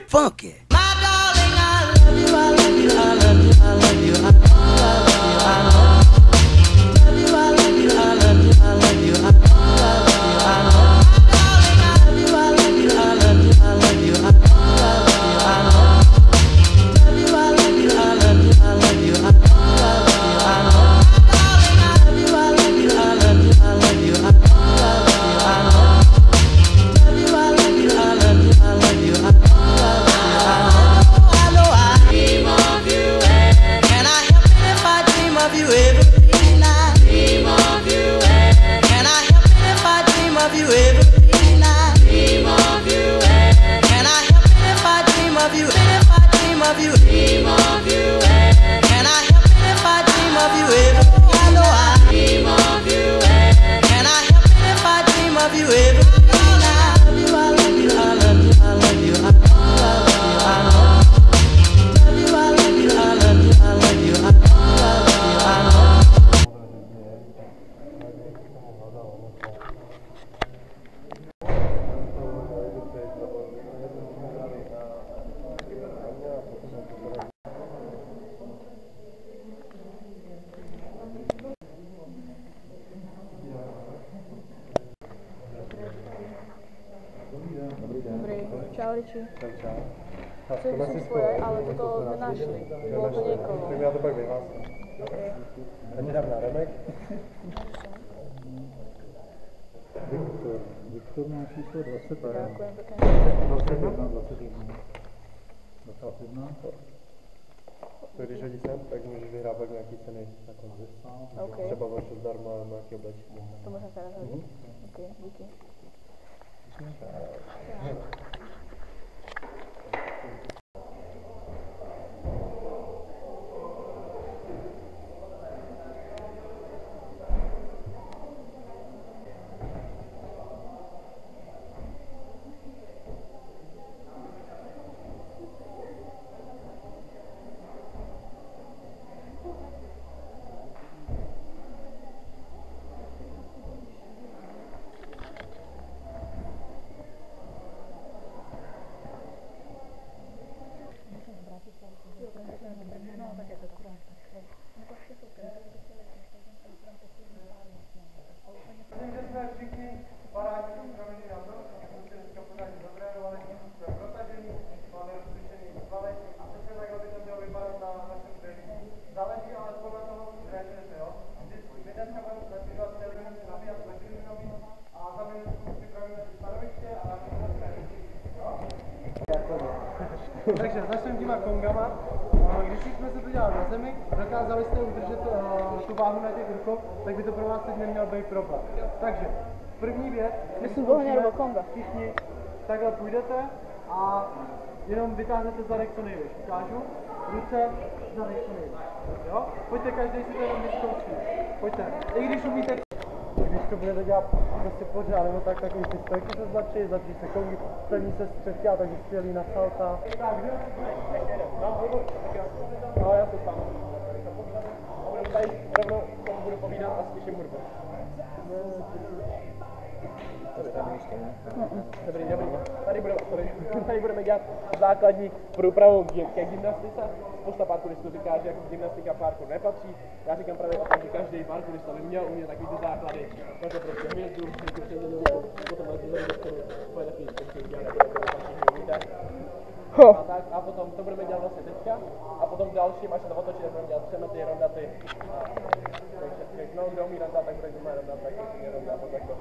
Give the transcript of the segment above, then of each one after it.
funky. Čau, Riči. Chci si svoje, ale toto nenašli. Bylo to někoho. Já to pak vyhlásím. Já ti dám náramek. Viktor má číslo 20. Děkujem pěkně. 21. To když hodí sem, tak můžeš vyhrát pak nějaký ceny na konci. Okay. Třeba vaše zdarma nějaké oblečení. To můžeme se rozhodit. Ok, díky. Takže začneme těma kongama. Když jsme se to dělali na zemi, dokázali jste udržet tu váhu na těch rukou, tak by to pro vás teď neměl být problém. Takže první věc, všichni takhle půjdete a jenom vytáhnete zadek co nejvíc. Ukážu, ruce, zadek co nejvíc. Jo? Pojďte, každý si to jenom vyzkouší. Pojďte. I když umíte, když to budete dělat prostě pořád, nebo tak takový ty stojky se zlepší se kongy, plní se střevky a takže skvělý na salta. Tak, kdo? No, já se sám. A budu tady rovnou tomu budu povídat a slyším hudbu. Tady budeme dělat základní průpravu ke gymnastice. Spousta parkouristů říká, že jako gymnastika parkour nepatří. Já říkám právě tak, že každý parkourista by měl umět takový ty základy. Proto prostě hvězdu, potom na ty zemi, to je takový těžký dělat, a potom to budeme dělat vlastně teďka. A potom dalším, až se to otočí, tak budeme dělat přemety, rondaty. Takže no, kdo umí rondat, tak bude doma rondat, tak když umí rondat, tak to.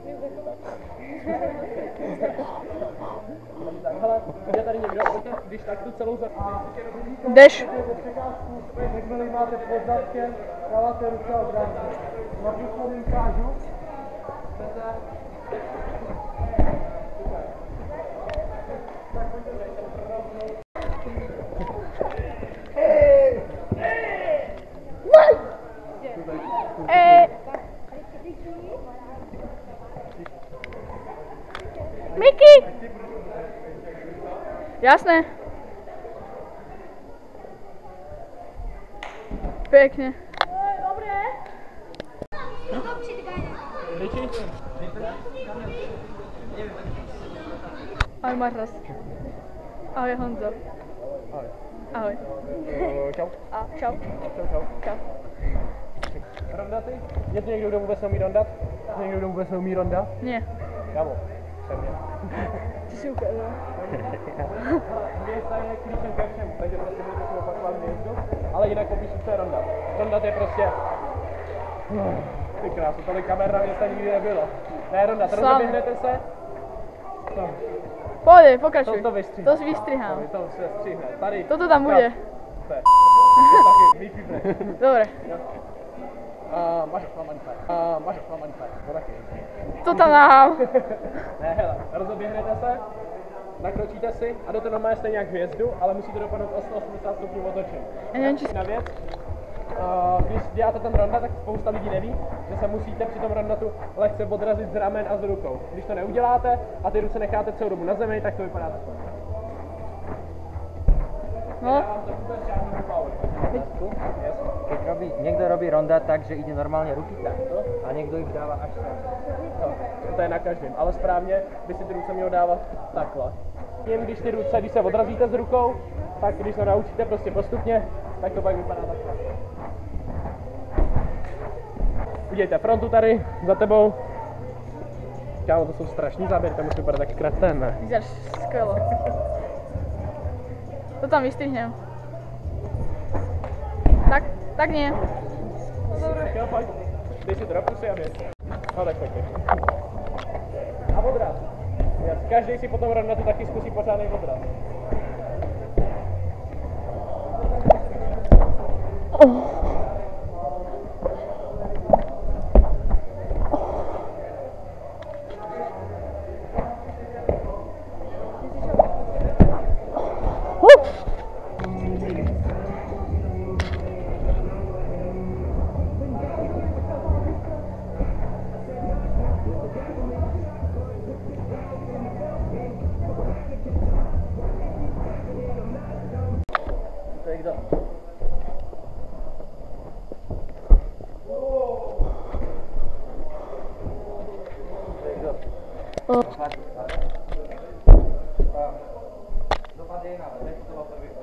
Tak, hele, je tady někdo, když tak tu celou Jdeš. Jakmile máte pod zadkem, dáváte ruce a obránky. Na příkladu ukážu. Mickey! Jasné. Pěkně. Dobré. Ale máš raz. Ahoj Honzo. Ahoj. Ahoj. Čau. A čau. Čau. Čau. Rondaty? Je to někdo, kdo vůbec neumí rondat? Někdo, kdo vůbec neumí rondat? Ne. Javo. Jsem já. Ty jsi ukázal. Hvězda je klíčem ke všemu, takže prostě můžu si opakovat hvězdu, ale jinak popíšu, co je rondat. Rondat je prostě... Ty krásu, tolik kamer na města nikdy nebylo. Ne, rondat, rozeběhnete se. No. Pojď, pokračuj. To vystříhám. To si vystříhám. To se stříhne. Tady. Toto tam bude. To je. To taky, vypípne. Dobre. Máš oklamaníka. To taky. To tam dám. Ne, hele, rozeběhnete se, nakročíte si a jdete normálně stejně jak hvězdu, ale musíte dopadnout o 180 stupňů otočení. Já nevím, či... Na věc, když děláte ten rondat, tak spousta lidí neví, že se musíte při tom rondatu lehce odrazit z ramen a z rukou. Když to neuděláte a ty ruce necháte celou dobu na zemi, tak to vypadá takhle. No. Nedávám to vůbec žádný power. Keď niekto robí ronda tak, že ide normálne ruky takto a niekto ich dáva až sem. To je na každém, ale správně by si ty ruce měl dávat takhle. Jen když ty ruce, když se odrazíte z rukou, tak když to naučíte prostě postupně, tak to pak vypadá takhle. Udějte frontu tady, za tebou. Kámo, to jsou strašný záběry, to musí vypadat taky krátce, ne? Vyzeráš skvěle. To tam vystřihnem. Tak nie. Tak jo, pojď. Dej si to do pusy a běž. No tak pojď. A odraz. Každý si potom rondatu taky zkusí pořádnej odraz. Tak do. Dopadne na vec, to bol prvý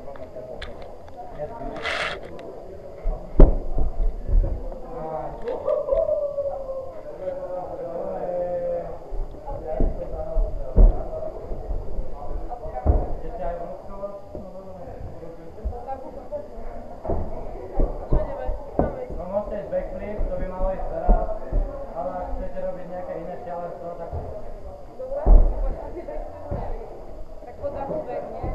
backflip, to by malo ísť teraz, ale ak chcete robiť nejaké iné šialenstvo, tak... Tak po zahubek, nie?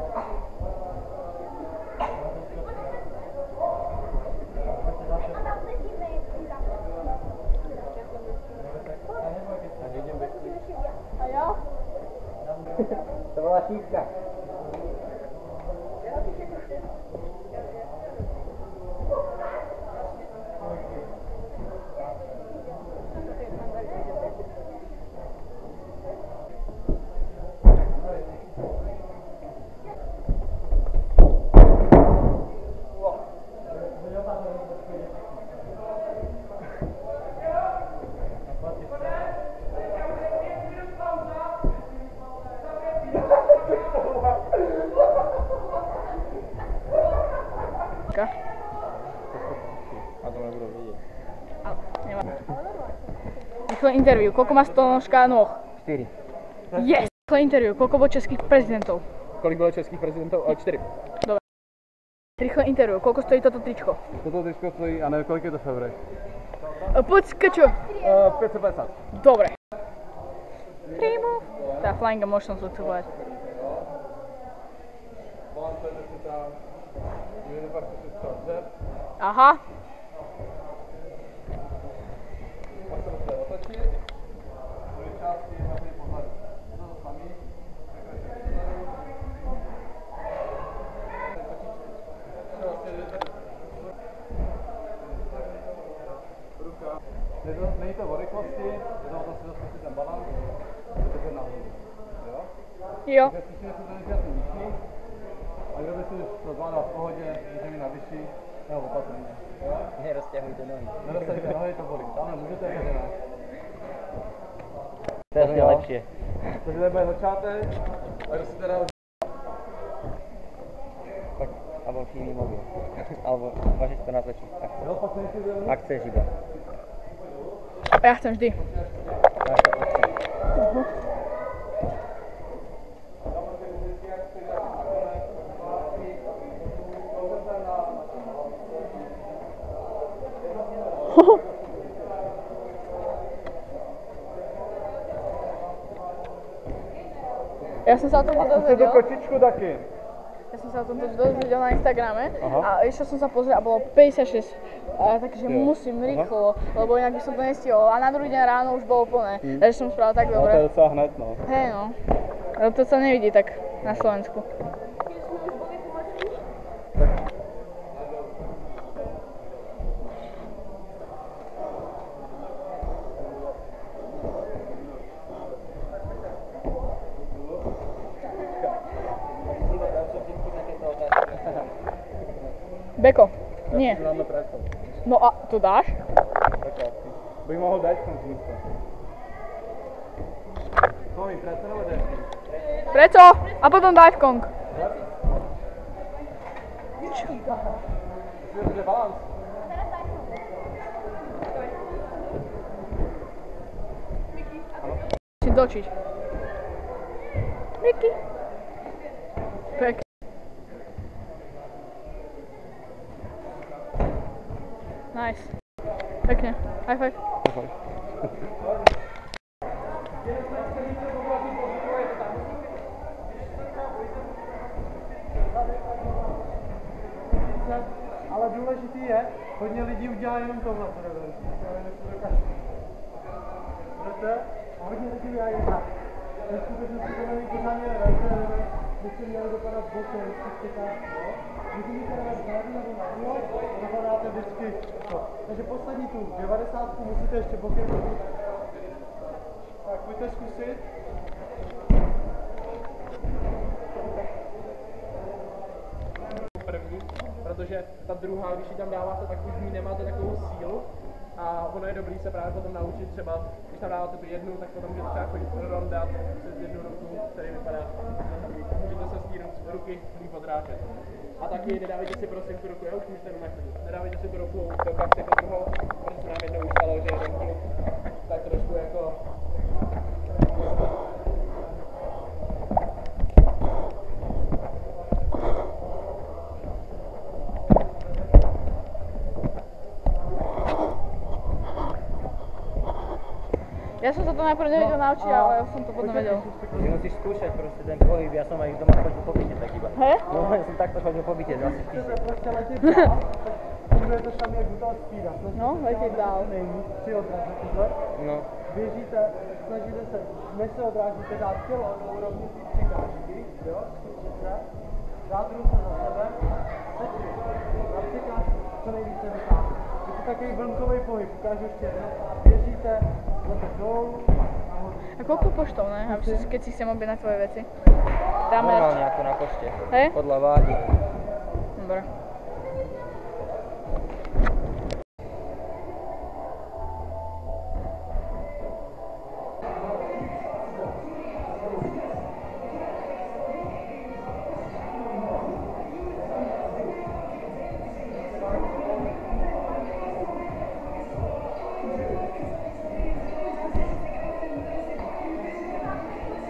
A jo? To bola šípka. A to nebudu vidět. Rýchle interview. Koľko má stonožka nôh? 4. Yes! Rýchle interview. Koľko bolo českých prezidentov? Kolik bylo českých prezidentů? 4. Rýchle interview. Koľko stojí toto tričko? Toto tričko stojí, a nevím, kolik je to v eurech. Poď skrčo. 550. Dobre. Primo. Tá flyinga možno som chcel povedať. Aha. Není to o rychlosti, je to o to si zase ten balans, je to nahoru. Jo? Jo. Takže si to necháte nižší, a kdo by si to zvládal v pohodě, může mi na vyšší, nebo opatrně. Nerozťahujte nohy. Nerozťahujte nohy, to bolí. Ano, můžete, takže ne. To je lepšie. Takže to bude začátek, a kdo si teda jiný mobil. Alebo môžeš to natočiť. Jo, pak nejsi byl. Ak chceš iba. Ja chcem vždy. Máš to odtedy. Ja som sa o tomto Zkuste tu dozvedel. kočičku taky. Ja som sa o tomto dozvedel na Instagrame Aha. a išiel som sa pozrieť a bolo 56. Takže musím rýchlo, lebo inak by som to nestihol. A na druhý deň ráno už bolo plné. Takže som spravil tak No to je dobre. docela hned, no. Hej no. Ale to sa nevidí tak na Slovensku. Beko. Nie. Máme preto. No a to dáš? Bych mohl dať v tom místo. Tomi, preto nebo dešky? Prečo? A potom dáš kong. Bude balans. Musím točiť. Mickey. Pek. Nice. Pekne. High five. Ale důležitý je, hodně lidí udělá jenom tohle. Budete? A hodně lidí udělá jen tak. Ve skutečnosti to není pořádně nevím, byste měli dopadat bokem, když vidíte na zadu nebo na úhol, dopadáte vždycky to. Takže poslední tu 90 musíte ještě bokem dobýt. Tak pojďte zkusit. První, protože ta druhá, když ji tam dáváte, tak už v ní nemáte takovou sílu a ono je dobrý se právě potom naučit třeba, když tam dáváte tu jednu, tak potom můžete třeba chodit rondat přes jednu ruku, který vypadá, můžete se z té ruky líp odrážet. A taky nedávejte si prosím tu ruku, já už můžete jenom nedávejte si tu ruku do kapsy pod druhou, protože se nám jednou už stalo, že jeden kluk tak trošku jako Ja som sa to najprv nevedel naučiť, ale ja som to potom vedel. Ty musíš skúšať proste ten pohyb, ja som aj doma chodil po byte tak iba. Hej? No, ja som takto chodil po byte 20 000. prostě letět dál, tak můžete tam jak u toho spíra. No, letět dál. Nejvíc při odrážet takhle. No, Běžíte, snažíte se, než se odrážíte, dát tělo do úrovni té překážky, jo, zkusíte, dát ruku za sebe, teď na překážku co nejvíce vytáhnout. Je to takový vlnkový pohyb, ukážu ještě jednou, běžíte, zase dolů, nahoru. A koľko poštov, ne? Keď si chcem objednať tvoje veci. Dáme. normálne ako na pošte. Hej? Podľa váhy. Dobre.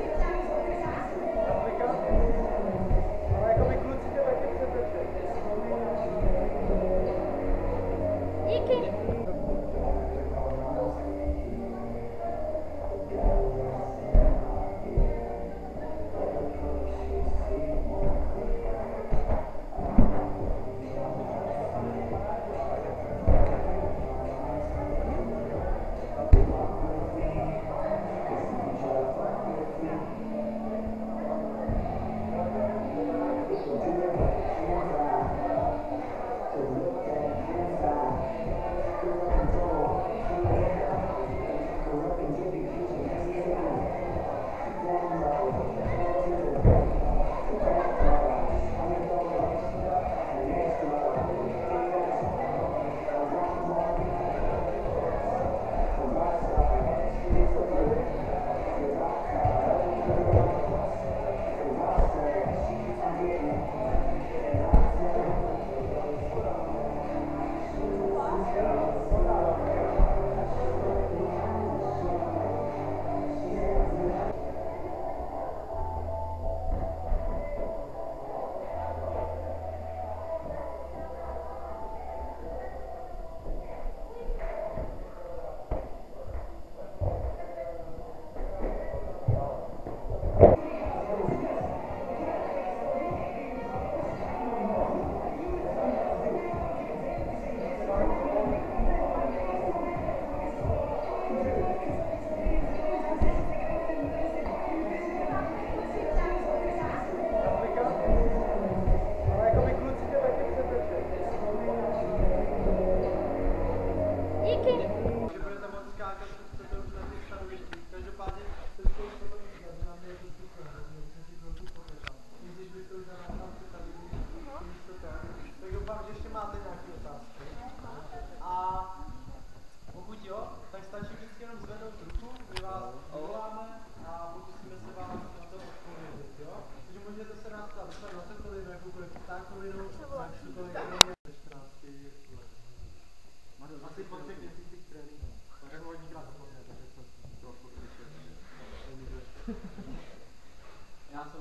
Ale jakoby kluci tě taky přetečej.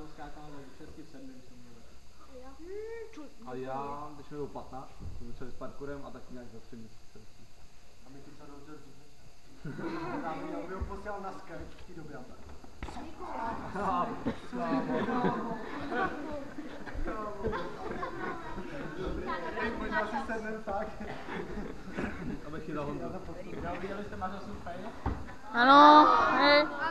jsem skákal v 6 v 7 jsem měl. A já, když mi bylo 15, jsem začal s parkourem a tak nějak za 3 měsíce. A my ty co dobře dříve. Já bych ho posílal na Skype v té době. Možná si sednem tak. Abych chytal Honzu. Viděli jste Mařasu Fej? Ano, hej.